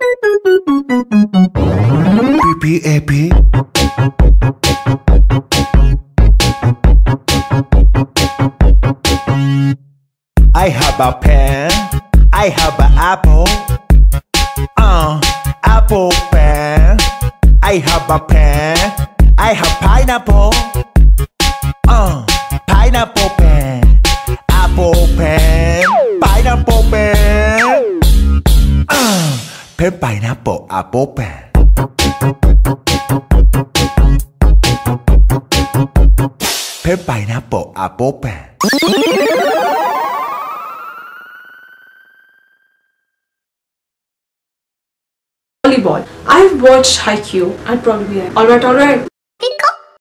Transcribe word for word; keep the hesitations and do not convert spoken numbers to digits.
P P A P. I have a pen. I have an apple. Uh, apple pen. I have a pen. I have pineapple. Uh, pineapple pen. Apple pen. Pineapple pen. Uh, pen pineapple apple pen. Pen pineapple apple pen. Volleyball. I've watched Haikyuu and probably alright, alright.